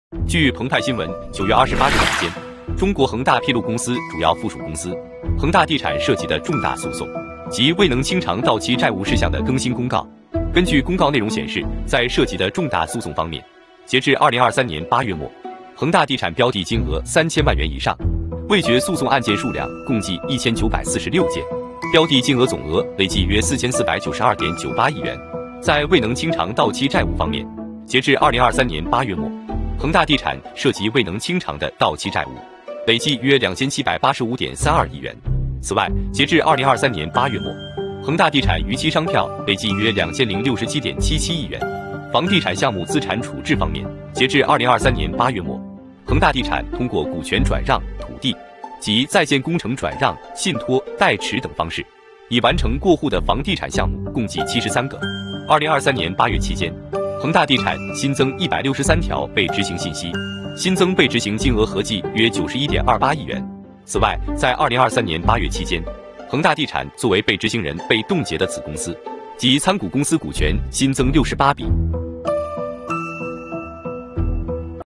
据澎湃新闻9月28日晚间，中国恒大披露公司主要附属公司恒大地产涉及的重大诉讼及未能清偿到期债务事项的更新公告。根据公告内容显示，在涉及的重大诉讼方面，截至2023年8月末，恒大地产标的金额3000万元以上，未决诉讼案件数量共计1946件，标的金额总额累计约4492.98亿元。在未能清偿到期债务方面，截至2023年8月末，恒大地产涉及未能清偿的到期债务累计约2785.32亿元。此外，截至2023年8月末，恒大地产逾期商票累计约2067.77亿元。房地产项目资产处置方面，截至2023年8月末，恒大地产通过股权转让、土地及在建工程转让、信托、代持等方式，已完成过户的房地产项目共计73个。2023年8月期间，恒大地产新增163条被执行信息，新增被执行金额合计约91.28亿元。此外，在2023年8月期间，恒大地产作为被执行人被冻结的子公司及参股公司股权新增68笔。